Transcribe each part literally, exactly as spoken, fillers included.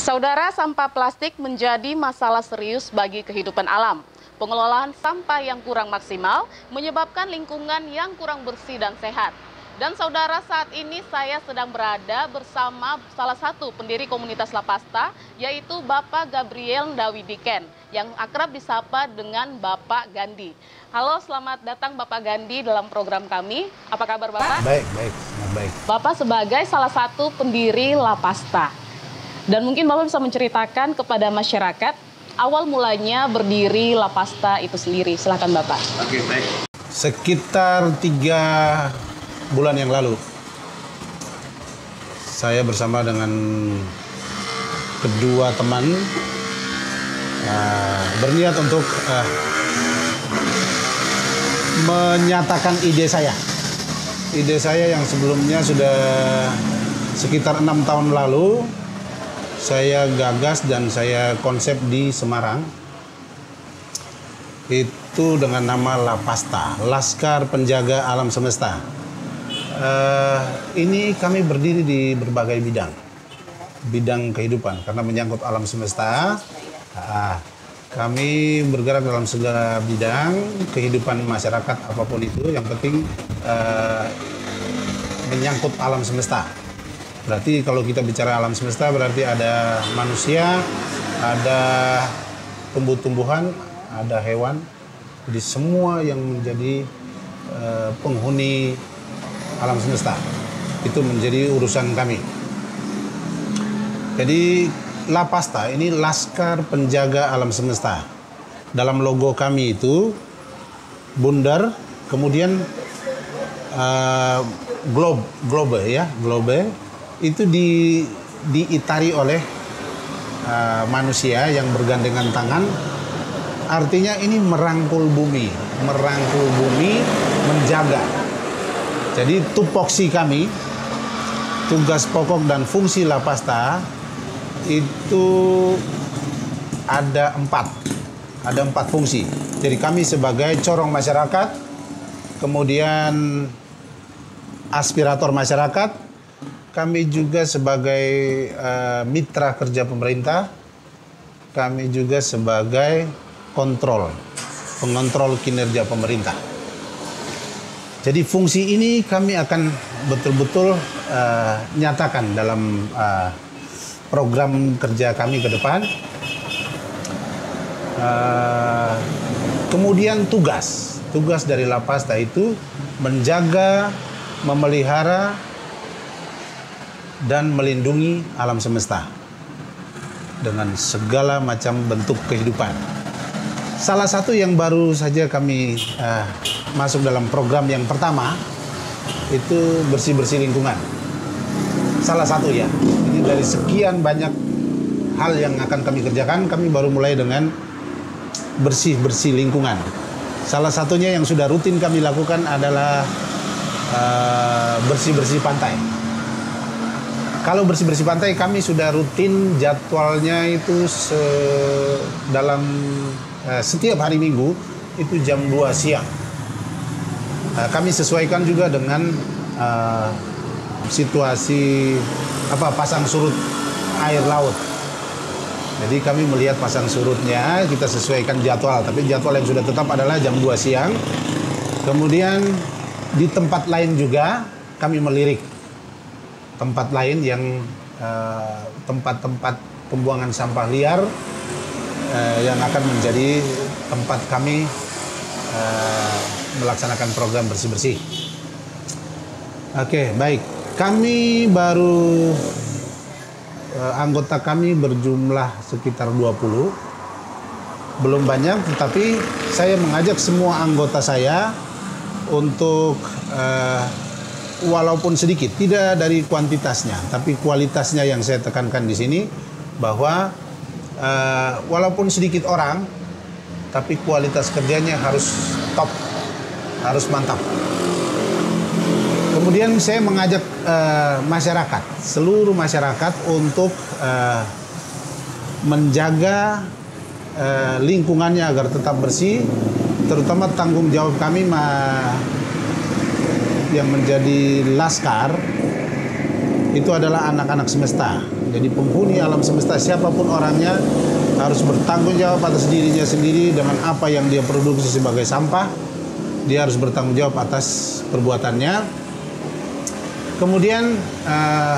Saudara, sampah plastik menjadi masalah serius bagi kehidupan alam. Pengelolaan sampah yang kurang maksimal menyebabkan lingkungan yang kurang bersih dan sehat. Dan saudara, saat ini saya sedang berada bersama salah satu pendiri komunitas Lapasta, yaitu Bapak Gabriel Ndawidiken, yang akrab disapa dengan Bapak Gandhi. Halo, selamat datang Bapak Gandhi dalam program kami. Apa kabar Bapak? Baik, baik, baik. Bapak sebagai salah satu pendiri Lapasta. Dan mungkin Bapak bisa menceritakan kepada masyarakat awal mulanya berdiri Lapasta itu sendiri. Silakan Bapak. Oke, baik. Sekitar tiga bulan yang lalu, saya bersama dengan kedua teman uh, berniat untuk uh, menyatakan ide saya. Ide saya yang sebelumnya sudah sekitar enam tahun lalu, saya gagas dan saya konsep di Semarang. Itu dengan nama Lapasta, Laskar Penjaga Alam Semesta. Uh, ini kami berdiri di berbagai bidang, bidang kehidupan karena menyangkut alam semesta. Uh, kami bergerak dalam segala bidang kehidupan masyarakat apapun itu, yang penting uh, menyangkut alam semesta. Berarti kalau kita bicara alam semesta berarti ada manusia, ada tumbuh-tumbuhan, ada hewan. Jadi semua yang menjadi uh, penghuni alam semesta itu menjadi urusan kami. Jadi Lapasta ini Laskar Penjaga Alam Semesta. Dalam logo kami itu bundar, kemudian uh, globe, globe ya, globe itu di diitari oleh uh, manusia yang bergandengan tangan. Artinya ini merangkul bumi, merangkul bumi, menjaga. Jadi tupoksi kami, tugas pokok dan fungsi Lapasta itu ada empat, ada empat fungsi. Jadi kami sebagai corong masyarakat, kemudian aspirator masyarakat, kami juga sebagai uh, mitra kerja pemerintah, kami juga sebagai kontrol, pengontrol kinerja pemerintah. Jadi fungsi ini kami akan betul-betul uh, nyatakan dalam uh, program kerja kami ke depan. Uh, kemudian tugas, tugas dari Lapasta itu menjaga, memelihara, dan melindungi alam semesta dengan segala macam bentuk kehidupan. Salah satu yang baru saja kami uh, masuk dalam program yang pertama itu bersih-bersih lingkungan. Salah satu ya. Ini dari sekian banyak hal yang akan kami kerjakan, kami baru mulai dengan bersih-bersih lingkungan. Salah satunya yang sudah rutin kami lakukan adalah uh, bersih-bersih pantai. Kalau bersih-bersih pantai kami sudah rutin, jadwalnya itu se dalam uh, setiap hari Minggu itu jam dua siang. Uh, kami sesuaikan juga dengan uh, situasi apa pasang surut air laut. Jadi kami melihat pasang surutnya, kita sesuaikan jadwal. Tapi jadwal yang sudah tetap adalah jam dua siang. Kemudian di tempat lain juga kami melirik tempat lain yang tempat-tempat uh, pembuangan sampah liar uh, yang akan menjadi tempat kami uh, melaksanakan program bersih-bersih. Oke, baik. Kami baru uh, anggota kami berjumlah sekitar dua puluh. Belum banyak, tetapi saya mengajak semua anggota saya untuk uh, walaupun sedikit, tidak dari kuantitasnya, tapi kualitasnya yang saya tekankan di sini, bahwa uh, walaupun sedikit orang, tapi kualitas kerjanya harus top, harus mantap. Kemudian saya mengajak uh, masyarakat, seluruh masyarakat untuk uh, menjaga uh, lingkungannya agar tetap bersih, terutama tanggung jawab kami ma yang menjadi laskar itu adalah anak-anak semesta. Jadi penghuni alam semesta siapapun orangnya harus bertanggung jawab atas dirinya sendiri dengan apa yang dia produksi sebagai sampah. Dia harus bertanggung jawab atas perbuatannya. Kemudian uh,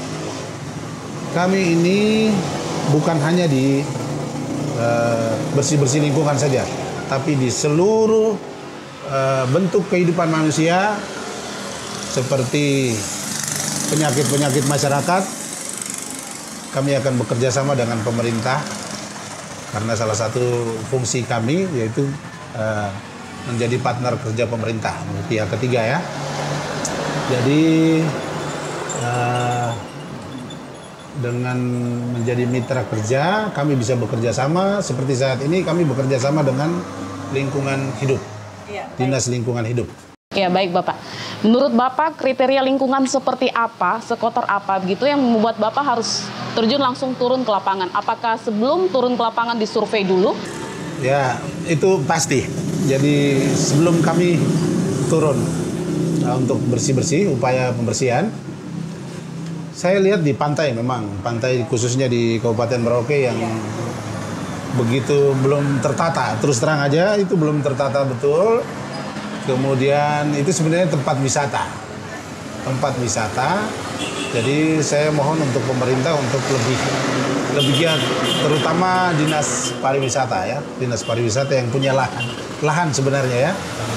kami ini bukan hanya di uh, bersih-bersih lingkungan saja, tapi di seluruh uh, bentuk kehidupan manusia seperti penyakit-penyakit masyarakat. Kami akan bekerja sama dengan pemerintah karena salah satu fungsi kami yaitu uh, menjadi partner kerja pemerintah, pihak ketiga ya. Jadi uh, dengan menjadi mitra kerja, kami bisa bekerja sama. Seperti saat ini kami bekerja sama dengan lingkungan hidup, ya, Dinas Lingkungan Hidup. Ya baik Bapak. Menurut Bapak kriteria lingkungan seperti apa, sekotor apa begitu yang membuat Bapak harus terjun langsung turun ke lapangan? Apakah sebelum turun ke lapangan disurvei dulu? Ya itu pasti. Jadi sebelum kami turun nah, untuk bersih-bersih, upaya pembersihan, saya lihat di pantai memang, pantai khususnya di Kabupaten Merauke yang begitu belum tertata. Terus terang aja itu belum tertata betul. Kemudian itu sebenarnya tempat wisata, tempat wisata. Jadi saya mohon untuk pemerintah untuk lebih lebih giat, terutama dinas pariwisata ya, dinas pariwisata yang punya lahan, lahan sebenarnya ya.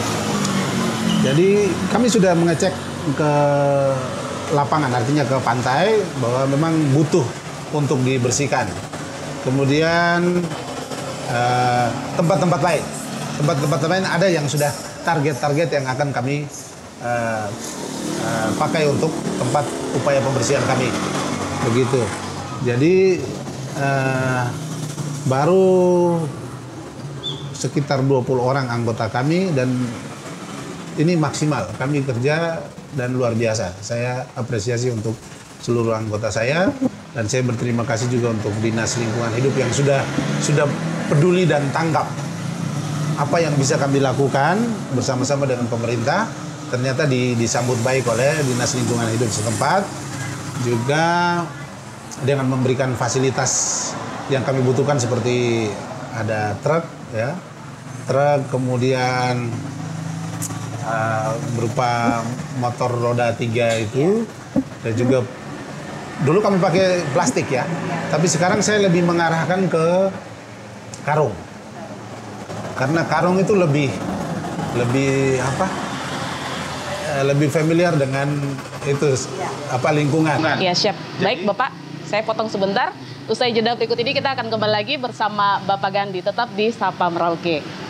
Jadi kami sudah mengecek ke lapangan, artinya ke pantai, bahwa memang butuh untuk dibersihkan. Kemudian eh, tempat-tempat lain, tempat-tempat lain ada yang sudah target-target yang akan kami uh, uh, pakai untuk tempat upaya pembersihan kami, begitu. Jadi uh, baru sekitar dua puluh orang anggota kami dan ini maksimal. Kami kerja dan luar biasa. Saya apresiasi untuk seluruh anggota saya dan saya berterima kasih juga untuk Dinas Lingkungan Hidup yang sudah sudah peduli dan tanggap apa yang bisa kami lakukan bersama-sama dengan pemerintah. Ternyata disambut baik oleh Dinas Lingkungan Hidup setempat, juga dengan memberikan fasilitas yang kami butuhkan seperti ada truk ya, truk kemudian uh, berupa motor roda tiga itu, dan juga dulu kami pakai plastik ya, tapi sekarang saya lebih mengarahkan ke karung. Karena karung itu lebih lebih apa? Lebih familiar dengan itu apa lingkungan. Ya, siap. Baik, Bapak. Saya potong sebentar. Usai jeda berikut ini kita akan kembali lagi bersama Bapak Gandhi, tetap di Sapa Merauke.